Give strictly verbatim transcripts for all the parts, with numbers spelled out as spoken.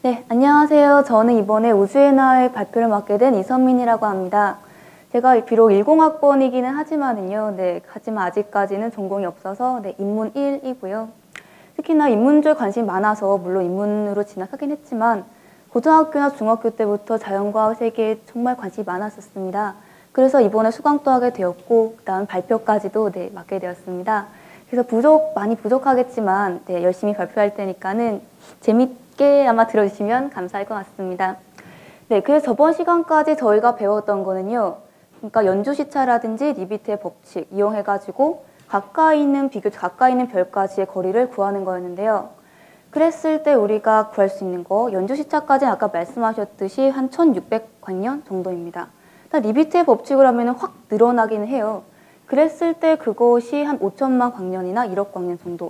네, 안녕하세요. 저는 이번에 우주의 나의 발표를 맡게 된 이선민이라고 합니다. 제가 비록 일공학번이기는 하지만은요, 네, 하지만 아직까지는 전공이 없어서 네, 인문 일이고요. 특히나 인문조에 관심이 많아서 물론 인문으로 진학하긴 했지만 고등학교나 중학교 때부터 자연과학 세계에 정말 관심이 많았었습니다. 그래서 이번에 수강도 하게 되었고 그다음 발표까지도 네, 맡게 되었습니다. 그래서 부족 많이 부족하겠지만 네, 열심히 발표할 테니까는 재밌게 아마 들어주시면 감사할 것 같습니다. 네, 그래서 저번 시간까지 저희가 배웠던 거는요. 그러니까 연주시차라든지 리비트의 법칙 이용해가지고 가까이 있는 비교 가까이 있는 별까지의 거리를 구하는 거였는데요. 그랬을 때 우리가 구할 수 있는 거 연주시차까지는 아까 말씀하셨듯이 한 천육백 광년 정도입니다. 리비트의 법칙을 하면 확 늘어나기는 해요. 그랬을 때 그것이 한 오천만 광년이나 일억 광년 정도.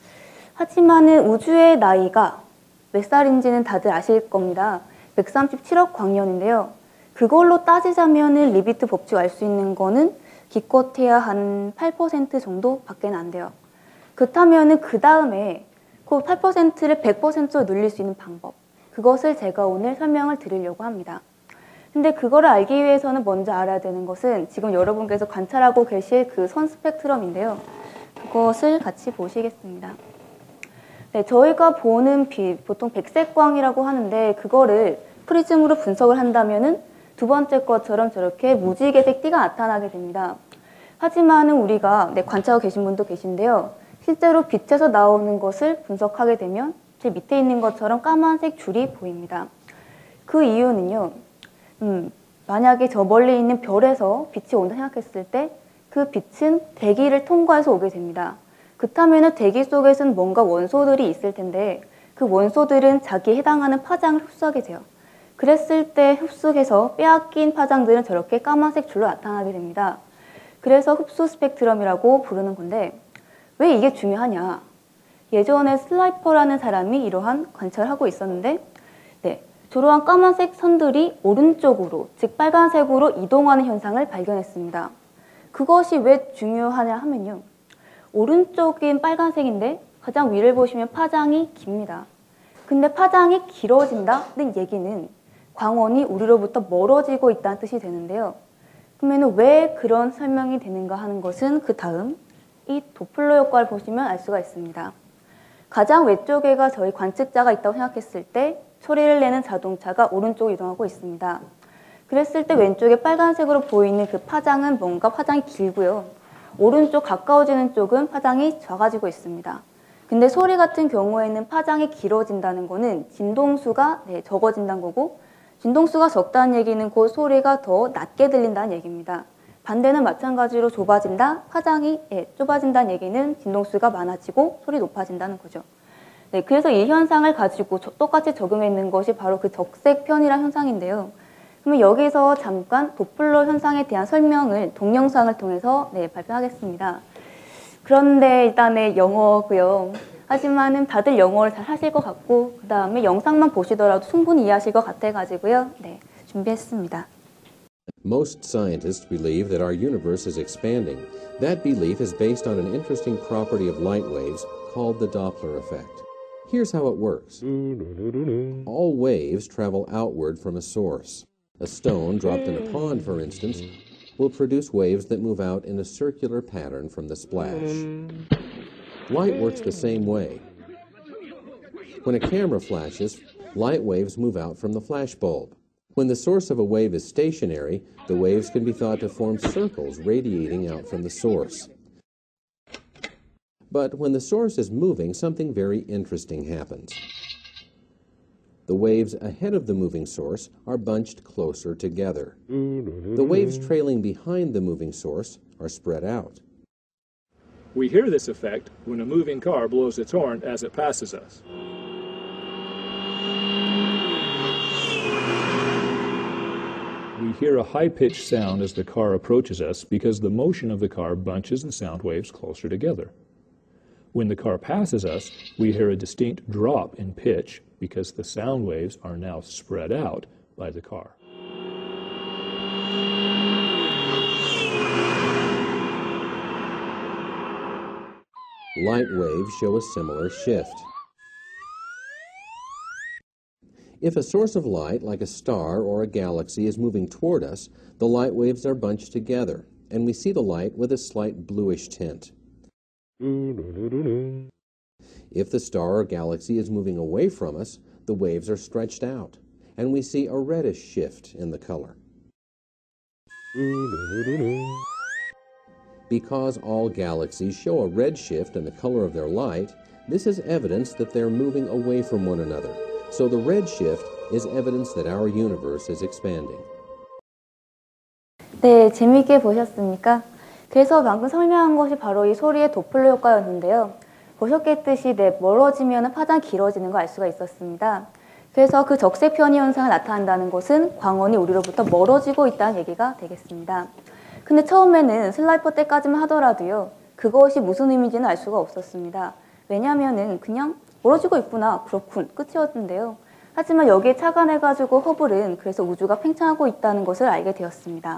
하지만은 우주의 나이가 몇 살인지는 다들 아실 겁니다. 백삼십칠억 광년인데요. 그걸로 따지자면은 리비트 법칙 알 수 있는 거는 기껏해야 한 팔 퍼센트 정도밖에 안 돼요. 그렇다면은 그 다음에 그 팔 퍼센트를 백 퍼센트로 늘릴 수 있는 방법. 그것을 제가 오늘 설명을 드리려고 합니다. 근데 그거를 알기 위해서는 먼저 알아야 되는 것은 지금 여러분께서 관찰하고 계실 그 선 스펙트럼인데요. 그것을 같이 보시겠습니다. 네, 저희가 보는 빛, 보통 백색광이라고 하는데 그거를 프리즘으로 분석을 한다면은 두 번째 것처럼 저렇게 무지개색 띠가 나타나게 됩니다. 하지만은 우리가 네, 관찰하고 계신 분도 계신데요. 실제로 빛에서 나오는 것을 분석하게 되면 제 밑에 있는 것처럼 까만색 줄이 보입니다. 그 이유는요. 음, 만약에 저 멀리 있는 별에서 빛이 온다 생각했을 때 그 빛은 대기를 통과해서 오게 됩니다. 그렇다면 대기 속에서는 뭔가 원소들이 있을 텐데 그 원소들은 자기에 해당하는 파장을 흡수하게 돼요. 그랬을 때 흡수해서 빼앗긴 파장들은 저렇게 까만색 줄로 나타나게 됩니다. 그래서 흡수 스펙트럼이라고 부르는 건데 왜 이게 중요하냐? 예전에 슬라이퍼라는 사람이 이러한 관찰을 하고 있었는데 네, 저러한 까만색 선들이 오른쪽으로, 즉 빨간색으로 이동하는 현상을 발견했습니다. 그것이 왜 중요하냐 하면요. 오른쪽인 빨간색인데 가장 위를 보시면 파장이 깁니다. 근데 파장이 길어진다는 얘기는 광원이 우리로부터 멀어지고 있다는 뜻이 되는데요. 그러면 왜 그런 설명이 되는가 하는 것은 그 다음 이 도플러 효과를 보시면 알 수가 있습니다. 가장 왼쪽에가 저희 관측자가 있다고 생각했을 때 소리를 내는 자동차가 오른쪽으로 이동하고 있습니다. 그랬을 때 왼쪽에 빨간색으로 보이는 그 파장은 뭔가 파장이 길고요. 오른쪽 가까워지는 쪽은 파장이 작아지고 있습니다. 근데 소리 같은 경우에는 파장이 길어진다는 거는 진동수가 네, 적어진다는 거고 진동수가 적다는 얘기는 그 소리가 더 낮게 들린다는 얘기입니다. 반대는 마찬가지로 좁아진다, 파장이 예, 좁아진다는 얘기는 진동수가 많아지고 소리 높아진다는 거죠. 네, 그래서 이 현상을 가지고 저, 똑같이 적용했는 것이 바로 그 적색 편이라는 현상인데요. 그러면 여기서 잠깐 도플러 현상에 대한 설명을 동영상을 통해서 네, 발표하겠습니다. 그런데 일단은 영어고요. 하지만은 다들 영어를 잘 하실 것 같고 그 다음에 영상만 보시더라도 충분히 이해하실 것 같아가지고요. 네, 준비했습니다. Most scientists believe that our universe is expanding. That belief is based on an interesting property of light waves called the Doppler effect. Here's how it works. All waves travel outward from a source. A stone dropped in a pond, for instance, will produce waves that move out in a circular pattern from the splash. Light works the same way. When a camera flashes, light waves move out from the flash bulb. When the source of a wave is stationary, the waves can be thought to form circles radiating out from the source. But when the source is moving, something very interesting happens. The waves ahead of the moving source are bunched closer together. The waves trailing behind the moving source are spread out. We hear this effect when a moving car blows its horn as it passes us. We hear a high-pitched sound as the car approaches us because the motion of the car bunches the sound waves closer together. When the car passes us, we hear a distinct drop in pitch because the sound waves are now spread out by the car. Light waves show a similar shift. If a source of light, like a star or a galaxy, is moving toward us, the light waves are bunched together, and we see the light with a slight bluish tint. If the star or galaxy is moving away from us, the waves are stretched out, and we see a reddish shift in the color. Because all galaxies show a red shift in the color of their light, this is evidence that they're moving away from one another. So the red shift is evidence that our universe is expanding. 네, 재미있게 보셨습니까? 그래서 방금 설명한 것이 바로 이 소리의 도플러 효과였는데요. 보셨겠듯이 네, 멀어지면 파장 길어지는 걸 알 수가 있었습니다. 그래서 그 적색 편의 현상을 나타낸다는 것은 광원이 우리로부터 멀어지고 있다는 얘기가 되겠습니다. 근데 처음에는 슬라이퍼 때까지만 하더라도요. 그것이 무슨 의미인지는 알 수가 없었습니다. 왜냐하면은 그냥 멀어지고 있구나, 그렇군, 끝이었는데요. 하지만 여기에 착안해가지고 허블은 그래서 우주가 팽창하고 있다는 것을 알게 되었습니다.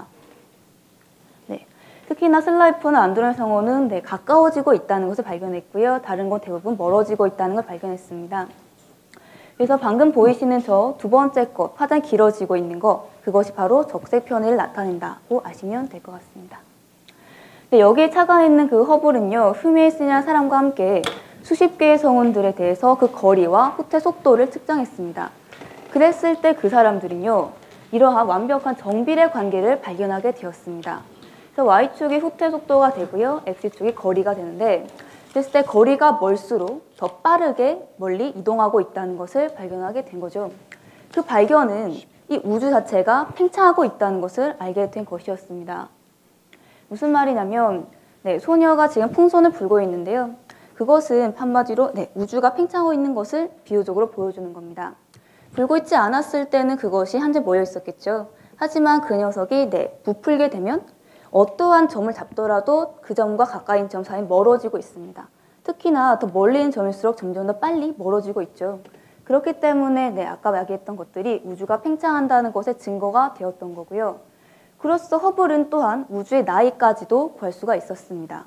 네, 특히나 슬라이퍼는 안드로메다 상호는 네, 가까워지고 있다는 것을 발견했고요. 다른 건 대부분 멀어지고 있다는 걸 발견했습니다. 그래서 방금 보이시는 저 두 번째 것, 파장 길어지고 있는 거, 그것이 바로 적색 편의를 나타낸다고 아시면 될 것 같습니다. 네, 여기에 착안해 그 허블은요, 휴메이슨이라는 사람과 함께 수십 개의 성운들에 대해서 그 거리와 후퇴 속도를 측정했습니다. 그랬을 때 그 사람들은요, 이러한 완벽한 정비례 관계를 발견하게 되었습니다. 그래서 Y축이 후퇴 속도가 되고요, X축이 거리가 되는데, 그랬을 때 거리가 멀수록 더 빠르게 멀리 이동하고 있다는 것을 발견하게 된 거죠. 그 발견은 이 우주 자체가 팽창하고 있다는 것을 알게 된 것이었습니다. 무슨 말이냐면 네, 소녀가 지금 풍선을 불고 있는데요. 그것은 한마디로 네, 우주가 팽창하고 있는 것을 비유적으로 보여주는 겁니다. 불고 있지 않았을 때는 그것이 한데 모여 있었겠죠. 하지만 그 녀석이 네, 부풀게 되면 어떠한 점을 잡더라도 그 점과 가까인 점 사이 멀어지고 있습니다. 특히나 더 멀리 있는 점일수록 점점 더 빨리 멀어지고 있죠. 그렇기 때문에 네, 아까 이야기했던 것들이 우주가 팽창한다는 것의 증거가 되었던 거고요. 그로써 허블은 또한 우주의 나이까지도 구할 수가 있었습니다.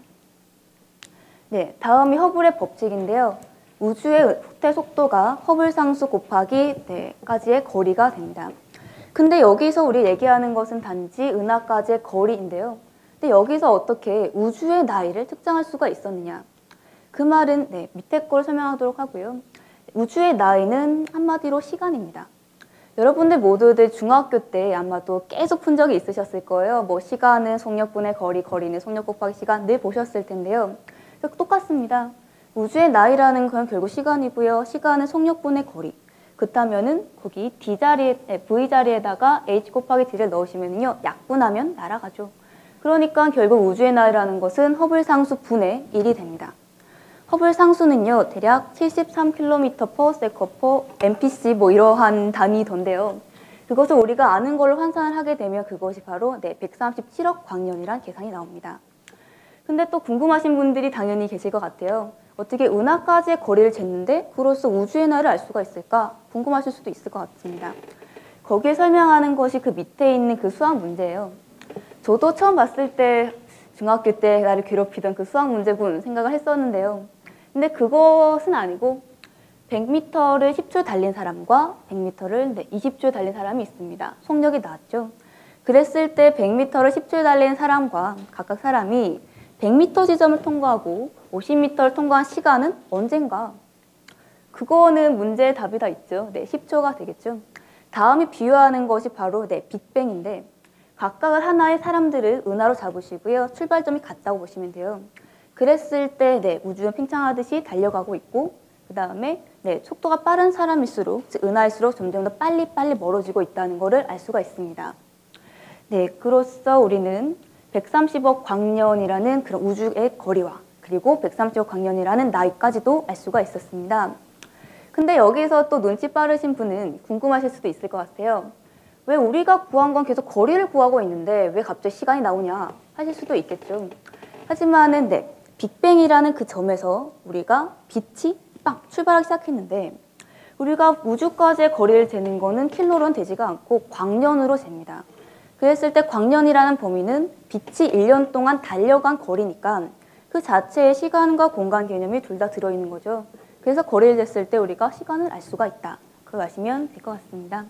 네, 다음이 허블의 법칙인데요. 우주의 후퇴 속도가 허블 상수 곱하기 네, 까지의 거리가 됩니다. 근데 여기서 우리 얘기하는 것은 단지 은하까지의 거리인데요. 근데 여기서 어떻게 우주의 나이를 측정할 수가 있었느냐? 그 말은 네, 밑에 걸 설명하도록 하고요. 우주의 나이는 한마디로 시간입니다. 여러분들 모두들 중학교 때 아마도 계속 푼 적이 있으셨을 거예요. 뭐 시간은 속력분의 거리, 거리는 속력 곱하기 시간 늘 보셨을 텐데요. 똑같습니다. 우주의 나이라는 건 결국 시간이고요. 시간은 속력분의 거리. 그렇다면은 거기 D 자리에, V 자리에다가 H 곱하기 D를 넣으시면요. 약분하면 날아가죠. 그러니까 결국 우주의 나이라는 것은 허블 상수 분의 일이 됩니다. 허블 상수는요. 대략 칠십삼 킬로미터 퍼 세컨드 퍼 엠피씨 뭐 이러한 단위던데요. 그것을 우리가 아는 걸로 환산을 하게 되면 그것이 바로 네, 백삼십칠억 광년이란 계산이 나옵니다. 근데 또 궁금하신 분들이 당연히 계실 것 같아요. 어떻게 은하까지의 거리를 쟀는데 그로써 우주의 나이를 알 수가 있을까? 궁금하실 수도 있을 것 같습니다. 거기에 설명하는 것이 그 밑에 있는 그 수학 문제예요. 저도 처음 봤을 때 중학교 때 나를 괴롭히던 그 수학 문제군 생각을 했었는데요. 근데 그것은 아니고 백 미터를 십 초 달린 사람과 백 미터를 이십 초 달린 사람이 있습니다. 속력이 나왔죠. 그랬을 때 백 미터를 십 초 달린 사람과 각각 사람이 백 미터 지점을 통과하고 오십 미터를 통과한 시간은 언젠가? 그거는 문제의 답이 다 있죠. 네, 십 초가 되겠죠. 다음이 비유하는 것이 바로 네, 빅뱅인데 각각을 하나의 사람들을 은하로 잡으시고요. 출발점이 같다고 보시면 돼요. 그랬을 때 네, 우주는 팽창하듯이 달려가고 있고 그 다음에 네, 속도가 빠른 사람일수록 즉 은하일수록 점점 더 빨리빨리 멀어지고 있다는 것을 알 수가 있습니다. 네, 그로써 우리는 백삼십억 광년이라는 그런 우주의 거리와 그리고 백삼십억 광년이라는 나이까지도 알 수가 있었습니다. 근데 여기서 또 눈치 빠르신 분은 궁금하실 수도 있을 것 같아요. 왜 우리가 구한 건 계속 거리를 구하고 있는데 왜 갑자기 시간이 나오냐 하실 수도 있겠죠. 하지만은 네, 빅뱅이라는 그 점에서 우리가 빛이 빵 출발하기 시작했는데 우리가 우주까지의 거리를 재는 거는 킬로로는 되지가 않고 광년으로 잽니다. 그랬을 때 광년이라는 범위는 빛이 일 년 동안 달려간 거리니까 그 자체의 시간과 공간 개념이 둘 다 들어있는 거죠. 그래서 거리를 쟀을 때 우리가 시간을 알 수가 있다. 그걸 아시면 될 것 같습니다.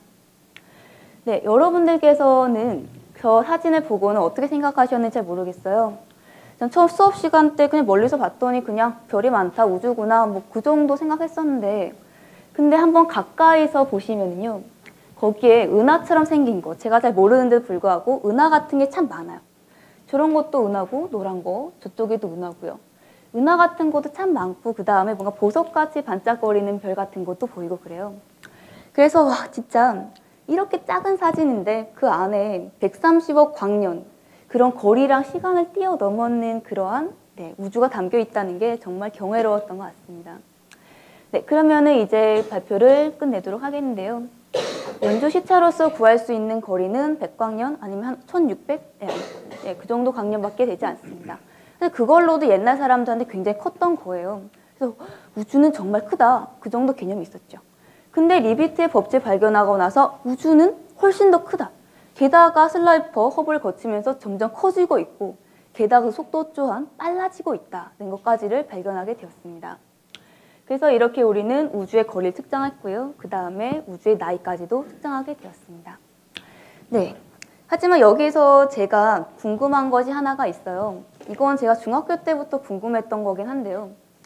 네, 여러분들께서는 저 사진을 보고는 어떻게 생각하셨는지 잘 모르겠어요. 전 처음 수업 시간 때 그냥 멀리서 봤더니 그냥 별이 많다, 우주구나, 뭐 그 정도 생각했었는데, 근데 한번 가까이서 보시면요, 거기에 은하처럼 생긴 거, 제가 잘 모르는데도 불구하고 은하 같은 게 참 많아요. 저런 것도 은하고, 노란 거, 저쪽에도 은하고요. 은하 같은 것도 참 많고, 그 다음에 뭔가 보석같이 반짝거리는 별 같은 것도 보이고 그래요. 그래서 와, 진짜 이렇게 작은 사진인데 그 안에 백삼십억 광년, 그런 거리랑 시간을 뛰어넘는 그러한 네, 우주가 담겨 있다는 게 정말 경이로웠던 것 같습니다. 네, 그러면은 이제 발표를 끝내도록 하겠는데요. 연주 시차로서 구할 수 있는 거리는 백광년 아니면 한 천육백? 네, 네, 그 정도 광년밖에 되지 않습니다. 근데 그걸로도 옛날 사람들한테 굉장히 컸던 거예요. 그래서 우주는 정말 크다. 그 정도 개념이 있었죠. 근데 리비트의 법칙을 발견하고 나서 우주는 훨씬 더 크다. 게다가 슬라이퍼 허브를 거치면서 점점 커지고 있고 게다가 그 속도 또한 빨라지고 있다는 것까지를 발견하게 되었습니다. 그래서 이렇게 우리는 우주의 거리를 측정했고요. 그 다음에 우주의 나이까지도 측정하게 되었습니다. 네. 하지만 여기서 제가 궁금한 것이 하나가 있어요. 이건 제가 중학교 때부터 궁금했던 거긴 한데요.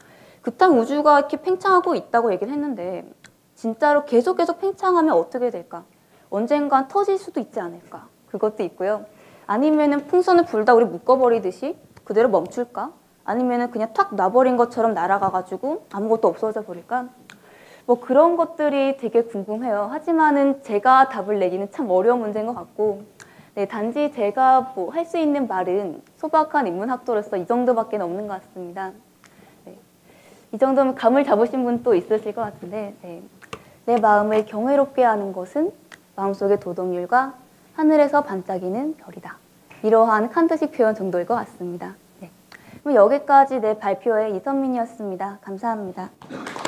그딴 우주가 이렇게 팽창하고 있다고 얘기를 했는데 진짜로 계속 계속 팽창하면 어떻게 될까? 언젠간 터질 수도 있지 않을까? 그것도 있고요. 아니면은 풍선을 불다 우리 묶어버리듯이 그대로 멈출까? 아니면은 그냥 탁 놔버린 것처럼 날아가가지고 아무것도 없어져 버릴까? 뭐 그런 것들이 되게 궁금해요. 하지만은 제가 답을 내기는 참 어려운 문제인 것 같고, 네, 단지 제가 뭐 할 수 있는 말은 소박한 인문학도로서 이 정도밖에 없는 것 같습니다. 네. 이 정도면 감을 잡으신 분 또 있으실 것 같은데, 네. 내 마음을 경외롭게 하는 것은 마음속의 도덕률과 하늘에서 반짝이는 별이다. 이러한 칸트식 표현 정도일 것 같습니다. 네. 그럼 여기까지 내 발표의 이선민이었습니다. 감사합니다.